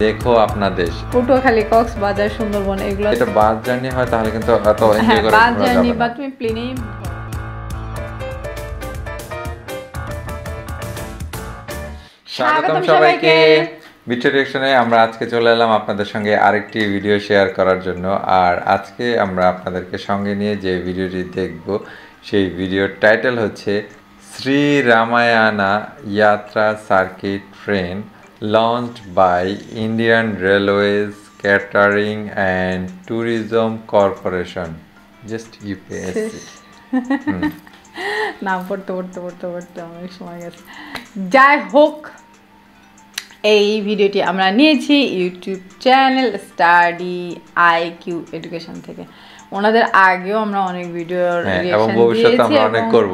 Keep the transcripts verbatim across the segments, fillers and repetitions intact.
দেখো আপনার দেশ পটুয়াখালী, কক্সবাজার, সুন্দরবন এগুলো এটা বাস জার্নি হয় তাহলে কিন্তু এত এনজয় করে বাস জার্নি বা তুমি প্লেনেই। স্বাগতম সবাইকে ভিডিও রিঅ্যাকশনে। আমরা আজকে চলে এলাম আপনাদের সঙ্গে আরেকটি ভিডিও শেয়ার করার জন্য। আর আজকে আমরা আপনাদেরকে সঙ্গে নিয়ে যে ভিডিওটি দেখব সেই ভিডিওর টাইটেল হচ্ছে Shri Ramayana Yatra circuit train launched by Indian Railways Catering and Tourism Corporation, just UPSC. নাম পড়তে পড়তে পড়তে পড়তে অনেক সময় গেছে। যাই হোক, এই ভিডিওটি আমরা নিয়েছি YouTube channel Study IQ Education থেকে। ওনাদের আগেও আমরা অনেক ভিডিওর রিঅ্যাকশন দিয়েছি অনেক করব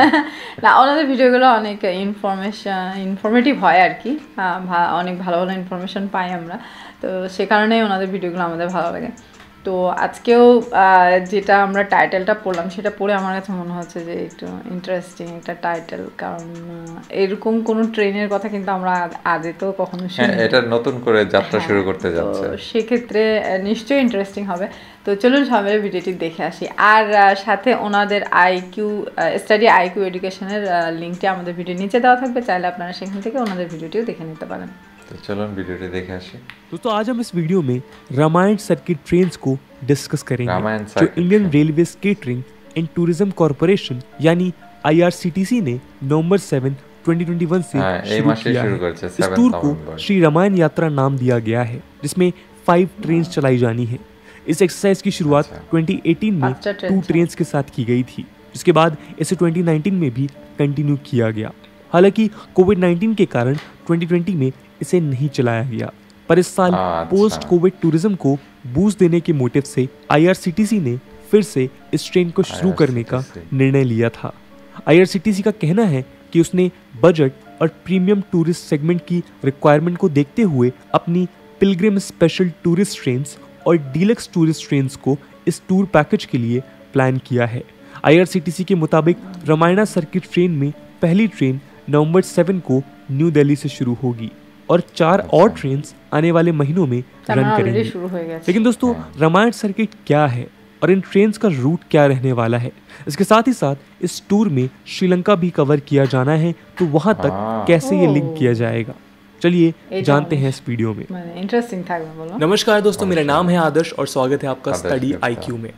না, ওনাদের ভিডিওগুলো অনেক ইনফরমেশন ইনফরমেটিভ হয় আর কি, অনেক ভালো ভালো ইনফরমেশন পাই আমরা, তো সে কারণেই ওনাদের ভিডিওগুলো আমাদের ভালো লাগে। তো আজকেও যেটা আমরা টাইটেলটা পড়লাম সেটা পড়ে আমার কাছে মনে হচ্ছে যে একটু ইন্টারেস্টিং একটা টাইটেল, কারণ এরকম কোনো ট্রেনের কথা কিন্তু আমরা আগে তো কখনো শুনি, এটা নতুন করে যাত্রা শুরু করতে যাচ্ছে, তো সেক্ষেত্রে নিশ্চয়ই ইন্টারেস্টিং হবে। তো চলুন সবাই ভিডিওটি দেখে আসি। আর সাথে ওনাদের আইকিউ স্টাডি আইকিউ এডুকেশনের লিঙ্কটি আমাদের ভিডিও নিচে দেওয়া থাকবে, চাইলে আপনারা সেখান থেকে ওনাদের ভিডিওটিও দেখে নিতে পারেন। तो चलो वीडियो देखे आसी। दोस्तों आज हम इस वीडियो में रामायण सर्किट ट्रेन्स को डिस्कस करेंगे जो Indian Railway Catering and Tourism Corporation यानी आईआरसीटीसी ने नवंबर सात, दो हज़ार इक्कीस से शुरू किया है। इस टूर को श्री रामायण यात्रा नाम दिया गया है, जिसमें फाइव ट्रेन्स चलाई जानी है। इस एक्सरसाइज की शुरुआत दो हज़ार अठारह में टू ट्रेन्स के साथ की गई थी, जिसके बाद इसे दो हज़ार उन्नीस में भी कंटिन्यू किया गया। हालांकि कोविड नाइन्टीन के कारण दो हज़ार बीस में इसे नहीं चलाया गया, पर इस साल पोस्ट कोविड टूरिज्म को बूस्ट देने के मोटिव से आईआरसीटीसी ने फिर से इस ट्रेन को शुरू करने का निर्णय लिया था। आईआरसीटीसी का कहना है कि उसने बजट और प्रीमियम टूरिस्ट सेगमेंट की रिक्वायरमेंट को देखते हुए अपनी पिलग्रिम स्पेशल टूरिस्ट ट्रेन्स और डीलक्स टूरिस्ट ट्रेन्स को इस टूर पैकेज के लिए प्लान किया है। आईआरसीटीसी के मुताबिक रामायणा सर्किट ट्रेन में पहली ट्रेन नवंबर सात को न्यू दिल्ली से शुरू होगी और चार और ट्रेन्स आने वाले महीनों में रन करेंगी। लेकिन दोस्तों, रामायण सर्किट क्या है और इन ट्रेन्स का रूट क्या रहने वाला है, इसके साथ ही साथ इस टूर में श्रीलंका भी कवर किया जाना है, तो वहां तक कैसे ये लिंक किया जाएगा, चलिए जानते हैं इस वीडियो में। इंटरेस्टिंग था। नमस्कार दोस्तों, मेरा नाम है आदर्श और स्वागत है आपका स्टडी आईक्यू में।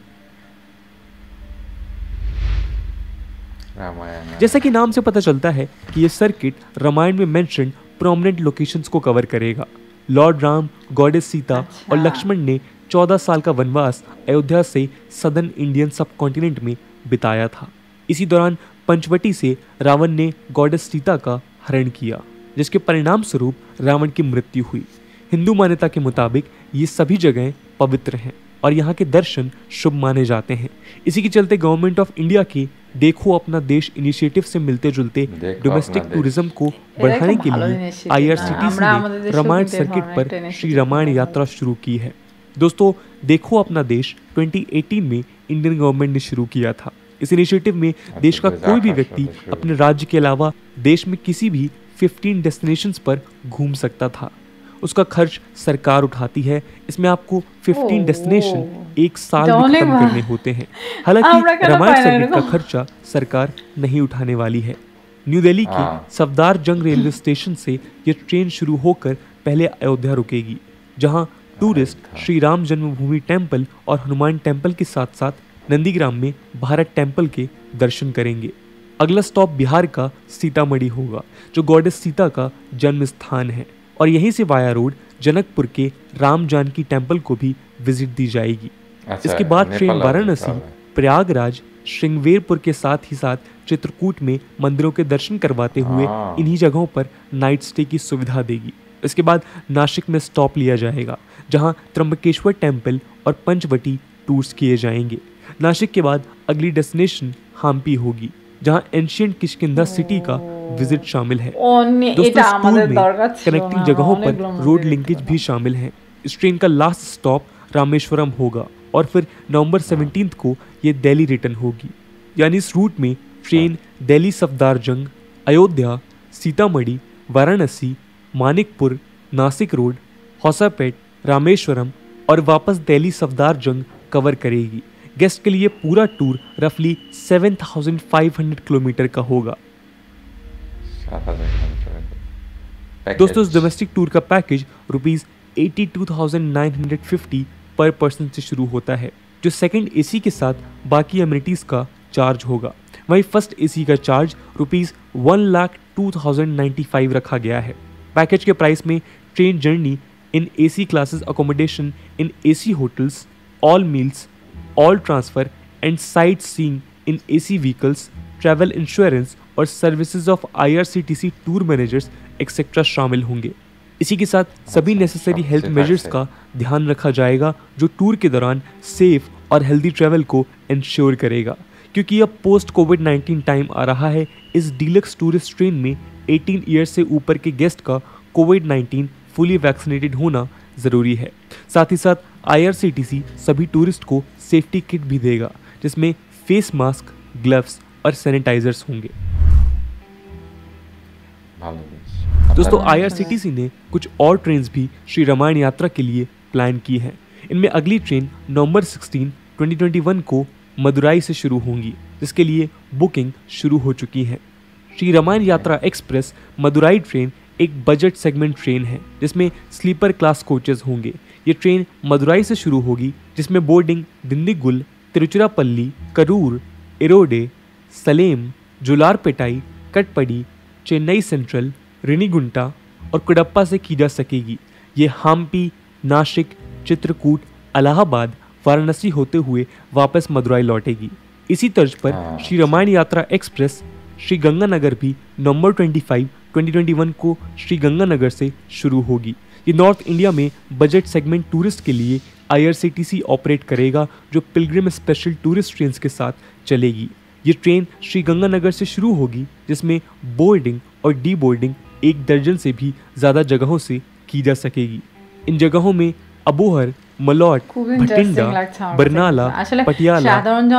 जैसा कि नाम से पता चलता है कि ये सर्किट रामायण में मेंशन प्रोमिनेंट लोकेशंस को कवर करेगा। लॉर्ड राम, गॉडेस सीता अच्छा। और लक्ष्मण ने चौदह साल का वनवास अयोध्या से सदर्न इंडियन सब कॉन्टिनेंट में बिताया था। इसी दौरान पंचवटी से रावण ने गॉडेस सीता का हरण किया, जिसके परिणाम स्वरूप रावण की मृत्यु हुई। हिंदू मान्यता के मुताबिक ये सभी जगहें पवित्र हैं और यहाँ के दर्शन शुभ माने जाते हैं। इसी के चलते गवर्नमेंट ऑफ इंडिया के देखो अपना देश इनिशिएटिव से मिलते जुलते डोमेस्टिक टूरिज्म को बढ़ाने के लिए आईआरसीटीसी ने रामायण सर्किट पर श्री रामायण यात्रा शुरू की है। दोस्तों, देखो अपना देश दो हज़ार अठारह में इंडियन गवर्नमेंट ने शुरू किया था। इस इनिशिएटिव में देश का कोई भी व्यक्ति अपने राज्य के अलावा देश में किसी भी पंद्रह डेस्टिनेशंस पर घूम सकता था। उसका खर्च सरकार उठाती है। इसमें आपको पंद्रह डेस्टिनेशन एक साल में खत्म करने होते हैं। हालांकि रामायण सर्किट का खर्चा सरकार नहीं उठाने वाली है। न्यू दिल्ली के सफदार जंग रेलवे स्टेशन से ये ट्रेन शुरू होकर पहले अयोध्या रुकेगी, जहां टूरिस्ट श्री राम जन्मभूमि टेम्पल और हनुमान टेम्पल के साथ साथ नंदीग्राम में भारत टेम्पल के दर्शन करेंगे। अगला स्टॉप बिहार का सीतामढ़ी होगा, जो गॉडेस सीता का जन्म स्थान है, और यहीं से वाया रोड जनकपुर के राम जानकी टेम्पल को भी विजिट दी जाएगी। अच्छा, इसके बाद ट्रेन वाराणसी, प्रयागराज, श्रृंगवेरपुर के साथ ही साथ चित्रकूट में मंदिरों के दर्शन करवाते हुए इन्हीं जगहों पर नाइट स्टे की सुविधा देगी। इसके बाद नासिक में स्टॉप लिया जाएगा, जहां त्र्यंबकेश्वर टेम्पल और पंचवटी टूर्स किए जाएंगे। नासिक के बाद अगली डेस्टिनेशन हम्पी होगी, जहां एंशिएंट किष्किंधा सिटी का विजिट शामिल है। दोस्तों, इस टूर में कनेक्टिंग जगहों पर रोड लिंकेज भी शामिल हैं। इस ट्रेन का लास्ट स्टॉप रामेश्वरम होगा और फिर नवंबर सत्रह को ये दिल्ली रिटर्न होगी। यानी इस रूट में ट्रेन दिल्ली सफदारजंग, अयोध्या, सीतामढ़ी, वाराणसी, मानिकपुर, नासिक रोड, हौसापेट, रामेश्वरम और वापस दिल्ली सफदारजंग कवर करेगी। गेस्ट के लिए पूरा टूर रफली seven thousand five hundred kilometre का होगा। दोस्तों इस डोमेस्टिक टूर का package rupees eighty two thousand nine hundred fifty per person से शुरू होता है, जो सेकंड एसी के साथ बाकी एमिनिटीज का चार्ज होगा। वहीं फर्स्ट एसी का charge rupees one lakh two thousand ninety five रखा गया है। पैकेज के प्राइस में train journey in AC classes, accommodation in AC hotels, all meals, all transfer and sightseeing in AC vehicles, travel insurance और services of IRCTC tour managers etcetera शामिल होंगे। इसी के साथ सभी नेसेसरी हेल्थ मेजर्स का ध्यान रखा जाएगा, जो टूर के दौरान सेफ और हेल्दी ट्रैवल को इंश्योर करेगा। क्योंकि अब पोस्ट कोविड नाइन्टीन टाइम आ रहा है, इस डीलक्स टूरिस्ट ट्रेन में एटीन ईयर से ऊपर के गेस्ट का कोविड नाइन्टीन फुली वैक्सीनेटेड होना ज़रूरी है। साथ ही साथ आईआरसीटीसी सभी टूरिस्ट को सेफ्टी किट भी देगा, जिसमें फेस मास्क, ग्लव्स और सैनिटाइजर्स होंगे। दोस्तों आईआरसीटीसी ने कुछ और ट्रेन्स भी श्री रामायण यात्रा के लिए प्लान की हैं। इनमें अगली train November sixteen twenty twenty one को मदुराई से शुरू होंगी, जिसके लिए बुकिंग शुरू हो चुकी है। श्री रामायण यात्रा एक्सप्रेस मदुराई ट्रेन एक बजट सेगमेंट ट्रेन है, जिसमें स्लीपर क्लास कोचेस होंगे। ये ट्रेन मदुराई से शुरू होगी, जिसमें बोर्डिंग दिंडीगुल, तिरुचिरापल्ली, करूर, इरोडे, सलेम, जुलारपेटाई, कटपडी, चेन्नई सेंट्रल, रेनीगुंटा और कुडप्पा से की जा सकेगी। ये हम्पी, नासिक, चित्रकूट, इलाहाबाद, वाराणसी होते हुए वापस मदुराई लौटेगी। इसी तर्ज पर श्री रामायण यात्रा एक्सप्रेस श्री गंगानगर भी नवंबर पच्चीस, ट्वेंटी ट्वेंटी वन को श्री गंगानगर से शुरू होगी। ये नॉर्थ इंडिया में बजट सेगमेंट टूरिस्ट के लिए आईआरसीटीसी ऑपरेट करेगा, जो पिलग्रिम स्पेशल टूरिस्ट ट्रेन के साथ चलेगी। ये ट्रेन श्री गंगानगर से शुरू होगी, जिसमें बोर्डिंग और डी बोर्डिंग एक दर्जन से भी ज़्यादा जगहों से की जा सकेगी। इन जगहों में Abohar, Malout, Bathinda, Barnala, Patiala,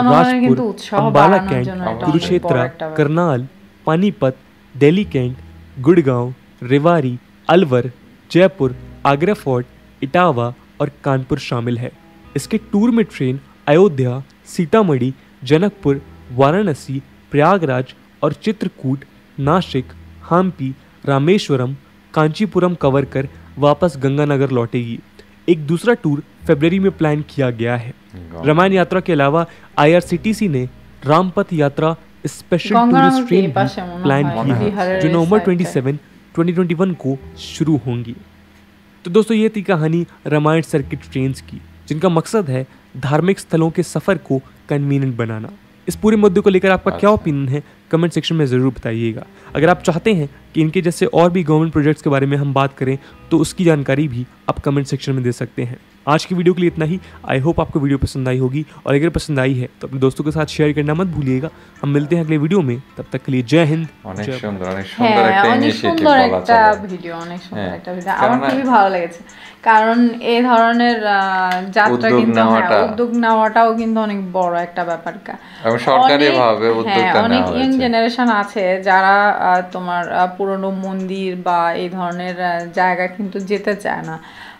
Rajpur, Ambala Cantt, Kurukshetra, Karnal, Panipat, Delhi Cantt, Gurgaon, Rewari, Alwar, Jaipur, Agra Fort, Etawah और कानपुर शामिल है। इसके टूर में ट्रेन अयोध्या, सीतामढ़ी, जनकपुर, वाराणसी, प्रयागराज और चित्रकूट, नासिक, हम्पी, रामेश्वरम, कांचीपुरम कवर कर वापस गंगानगर लौटेगी। एक दूसरा टूर फरवरी में प्लान किया गया है। रामायण यात्रा के अलावा आईआरसीटीसी ने Rampath Yatra special tourist train भी प्लान की है, जो नवंबर सत्ताईस, ट्वेंटी ट्वेंटी वन को शुरू होंगी। तो दोस्तों ये थी कहानी रामायण सर्किट ट्रेन्स की, जिनका मकसद है धार्मिक स्थलों के सफ़र को कन्वीनियंट बनाना। इस पूरे मुद्दे को लेकर आपका क्या ओपिनियन है, कमेंट सेक्शन में ज़रूर बताइएगा। अगर आप चाहते हैं कि इनके जैसे और भी गवर्नमेंट प्रोजेक्ट्स के बारे में हम बात करें, तो उसकी जानकारी भी आप कमेंट सेक्शन में दे सकते हैं। आज की वीडियो के लिए इतना ही। आई होप आपको वीडियो पसंद आई होगी, और अगर पसंद आई है तो अपने दोस्तों के साथ शेयर करना मत भूलिएगा। हम मिलते हैं अगले वीडियो में, तब तक के लिए जय हिंद। অনেক সুন্দর অনেক সুন্দর একটা ইনিশিয়েটিভ বলা একটা ভিডিও, অনেক সুন্দর একটা ভিডিও, আমার খুবই ভালো লেগেছে। কারণ এই ধরনের যাত্রা কিন্তু উদ্যোগ নেওয়াটাও কিন্তু অনেক বড় একটা ব্যাপার। এবং সরকারি ভাবে উদ্যোগটা অনেক ইয়াং জেনারেশন আছে যারা তোমার পুরনো মন্দির বা এই ধরনের জায়গা কিন্তু যেতে চায় না।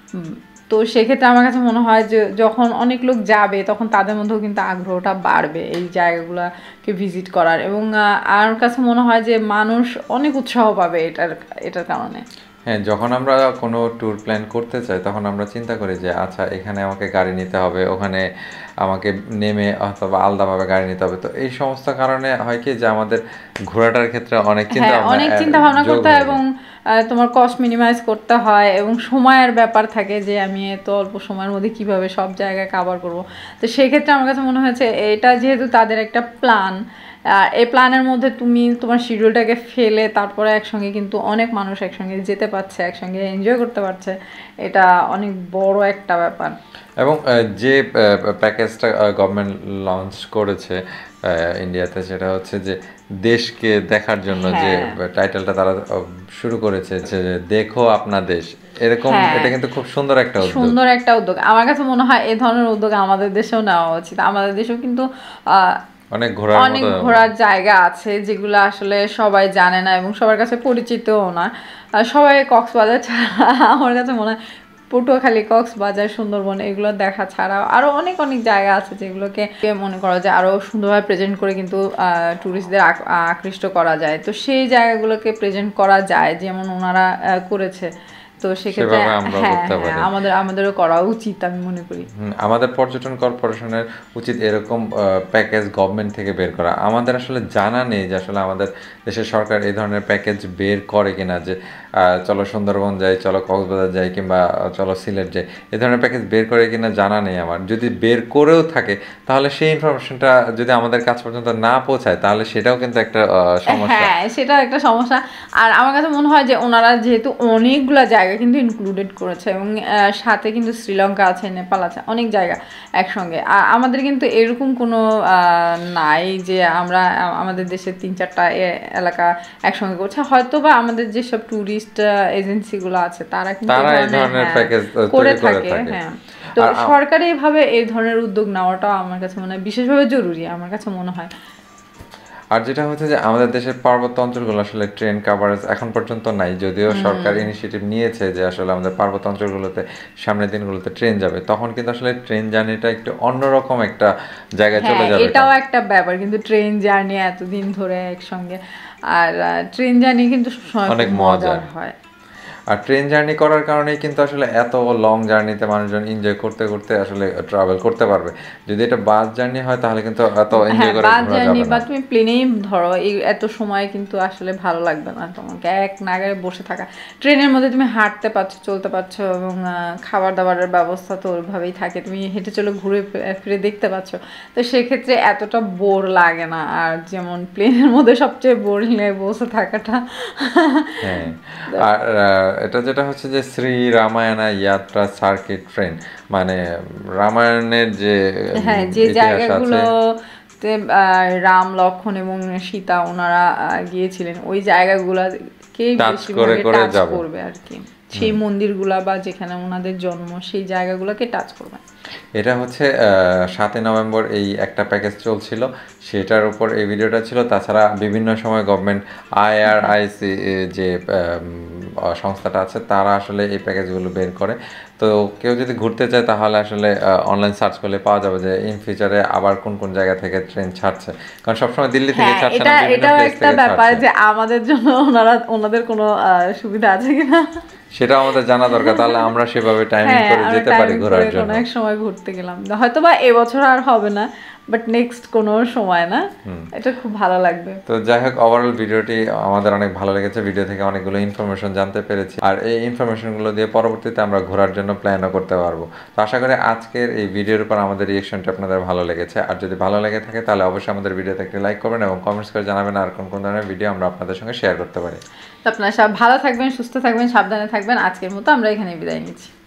তো সেক্ষেত্রে আমার কাছে মনে হয় যে যখন অনেক লোক যাবে, তখন তাদের মধ্যেও কিন্তু আগ্রহটা বাড়বে এই জায়গাগুলোকে ভিজিট করার, এবং আমার কাছে মনে হয় যে মানুষ অনেক উৎসাহ পাবে এটার এটার কারণে। হ্যাঁ, যখন আমরা কোনো ট্যুর প্ল্যান করতে চাই, তখন আমরা চিন্তা করি যে আচ্ছা এখানে আমাকে গাড়ি নিতে হবে, ওখানে আমাকে নেমে অথবা আলাদাভাবে গাড়ি নিতে হবে। তো এই সমস্ত কারণে হয় কি যে আমাদের ঘোরাটার ক্ষেত্রে অনেক চিন্তা অনেক চিন্তা ভাবনা করতে হয়, এবং তোমার কস্ট মিনিমাইজ করতে হয়, এবং সময়ের ব্যাপার থাকে যে আমি এত অল্প সময়ের মধ্যে কিভাবে সব জায়গায় কভার করব। তো সেই ক্ষেত্রে আমার কাছে মনে হয়েছে এটা যেহেতু তাদের একটা প্ল্যান, এই প্ল্যানের মধ্যে তুমি তোমার শিডিউলটাকে ফেলে তারপরে একসঙ্গে কিন্তু অনেক মানুষ একসঙ্গে যেতে পারছে, একসঙ্গে এনজয় করতে পারছে, এটা অনেক বড় একটা ব্যাপার। এবং যে প্যাকেজটা গভর্নমেন্ট লঞ্চ করেছে ইন্ডিয়াতে, সেটা হচ্ছে যে দেশকে দেখার জন্য যে টাইটেলটা তারা শুরু করেছে, যে দেখো আপনার দেশ, এরকম। এটা কিন্তু খুব সুন্দর একটা উদ্যোগ, সুন্দর একটা উদ্যোগ। আমার কাছে মনে হয় এই ধরনের উদ্যোগ আমাদের দেশেও নেওয়া উচিত। আমাদের দেশেও কিন্তু অনেক ঘোরার অনেক ঘোরার জায়গা আছে যেগুলো আসলে সবাই জানে না এবং সবার কাছে পরিচিতও না। সবাই কক্সবাজার ছাড়া আমার কাছে মনে হয় পটুয়াখালী, কক্সবাজার, সুন্দরবন এগুলো দেখা ছাড়াও আরও অনেক অনেক জায়গা আছে যেগুলোকে মনে করা যায় আরও সুন্দরভাবে প্রেজেন্ট করে কিন্তু ট্যুরিস্টদের আকৃষ্ট করা যায়। তো সেই জায়গাগুলোকে প্রেজেন্ট করা যায় যেমন ওনারা করেছে। তো সেক্ষেত্রে হ্যাঁ হ্যাঁ আমাদের আমাদেরও করা উচিত আমি মনে করি। আমাদের পর্যটন কর্পোরেশনের উচিত এরকম প্যাকেজ গভর্নমেন্ট থেকে বের করা। আমাদের আসলে জানা নেই যে আসলে আমাদের দেশের সরকার এই ধরনের প্যাকেজ বের করে কিনা, যে চলো সুন্দরবন যাই, চলো কক্সবাজার যাই, কিংবা চলো সিলেট যাই, এই ধরনের প্যাকেজ বের করে কিনা জানা নেই আমার। যদি বের করেও থাকে তাহলে সেই ইনফরমেশনটা যদি আমাদের কাছ পর্যন্ত না পৌঁছায় তাহলে সেটাও কিন্তু একটা সমস্যা। হ্যাঁ সেটাও একটা সমস্যা। আর আমার কাছে মনে হয় যে ওনারা যেহেতু অনেকগুলো জায়গা কিন্তু ইনক্লুডেড করেছে এবং সাথে কিন্তু শ্রীলঙ্কা আছে, নেপাল আছে, অনেক জায়গা একসঙ্গে। আর আমাদের কিন্তু এরকম কোনো নাই যে আমরা আমাদের দেশের তিন চারটা এলাকা একসঙ্গে করছে। হয়তো বা আমাদের যেসব ট্যুরিস্ট এজেন্সিগুলো আছে তারা কিন্তু করে থাকে। হ্যাঁ তো সরকারি ভাবে এই ধরনের উদ্যোগ নেওয়াটাও আমার কাছে মনে হয় বিশেষভাবে জরুরি, আমার কাছে মনে হয়। আর যেটা হচ্ছে যে আমাদের দেশের পার্বত্য অঞ্চলগুলো আসলে ট্রেন কাভারেজ এখন পর্যন্ত নাই, যদিও সরকার ইনিশিয়েটিভ নিয়েছে যে আসলে আমাদের পার্বত্য অঞ্চলগুলোতে সামনের দিনগুলোতে ট্রেন যাবে, তখন কিন্তু আসলে ট্রেন জার্নিটা একটু অন্যরকম একটা জায়গায় চলে যাবে। এটাও একটা ব্যাপার কিন্তু ট্রেন জার্নি এতদিন ধরে একসঙ্গে, আর ট্রেন জার্নি কিন্তু অনেক মজার হয়। আর ট্রেন জার্নি করার কারণেই কিন্তু আসলে এত লং জার্নিতে মানুষজন এনজয় করতে করতে আসলে ট্রাভেল করতে পারবে। যদি এটা বাস জার্নি হয় তাহলে কিন্তু এত এনজয় করে বাস জার্নি বা তুমি প্লেনেই ধরো এই এত সময় কিন্তু আসলে ভালো লাগবে না তোমাকে এক নাগারে বসে থাকা। ট্রেনের মধ্যে তুমি হাঁটতে পারছো, চলতে পারছো এবং খাবার দাবারের ব্যবস্থা তো ওইভাবেই থাকে, তুমি হেঁটে চলে ঘুরে ফিরে দেখতে পাচ্ছ। তো সেক্ষেত্রে এতটা বোর লাগে না। আর যেমন প্লেনের মধ্যে সবচেয়ে বোরিং লাগে বসে থাকাটা। হ্যাঁ আর এটা যেটা হচ্ছে যে শ্রী রামায়ণা যাত্রা সার্কিট ট্রেন, মানে রামায়ণের যে হ্যাঁ যে জায়গাগুলো রাম, লক্ষ্মণ এবং সীতা ওনারা গিয়েছিলেন ওই জায়গাগুলোকে বেশি টাচ করবে আর কি, সেই মন্দিরগুলা বা যেখানে ওনাদের জন্ম সেই জায়গাগুলোকে টাচ করবে। এটা হচ্ছে সাতই নভেম্বর এই একটা প্যাকেজ চলছিল, সেটার উপর এই ভিডিওটা ছিল। তাছাড়া বিভিন্ন সময় গভর্নমেন্ট আইআরআইসি যে সংস্থাটা আছে তারা আসলে এই প্যাকেজগুলো বের করে। তো কেউ যদি ঘুরতে চায় তাহলে আসলে অনলাইন সার্চ করলে পাওয়া যাবে যে ইন ফিউচারে আবার কোন কোন জায়গা থেকে ট্রেন ছাড়ছে, কারণ সবসময় দিল্লি থেকে ছাড়ছে না। এটাও একটা ব্যাপার যে আমাদের জন্য ওনারা ওনাদের কোনো সুবিধা আছে কিনা সেটা আমাদের জানা দরকার, তাহলে আমরা সেভাবে টাইমিং করে যেতে পারি ঘোরার জন্য। অনেক সময় ঘুরতে গেলাম, হয়তো বা এবছর আর হবে না, বাট নেক্সট কোনো সময় না, এটা খুব ভালো লাগবে। তো যাই হোক, ওভারঅল ভিডিওটি আমাদের অনেক ভালো লেগেছে। ভিডিও থেকে অনেকগুলো ইনফরমেশন জানতে পেরেছি, আর এই ইনফরমেশনগুলো দিয়ে পরবর্তীতে আমরা ঘোরার জন্য প্ল্যানও করতে পারবো। তো আশা করি আজকের এই ভিডিওর উপর আমাদের রিয়েকশনটা আপনাদের ভালো লেগেছে। আর যদি ভালো লেগে থাকে তাহলে অবশ্যই আমাদের ভিডিওতে একটি লাইক করবেন এবং কমেন্টস করে জানাবেন আর কোন কোন ধরনের ভিডিও আমরা আপনাদের সঙ্গে শেয়ার করতে পারি। তো আপনারা সব ভালো থাকবেন, সুস্থ থাকবেন, সাবধানে থাকবেন। আজকের মতো আমরা এখানে বিদায় নিচ্ছি।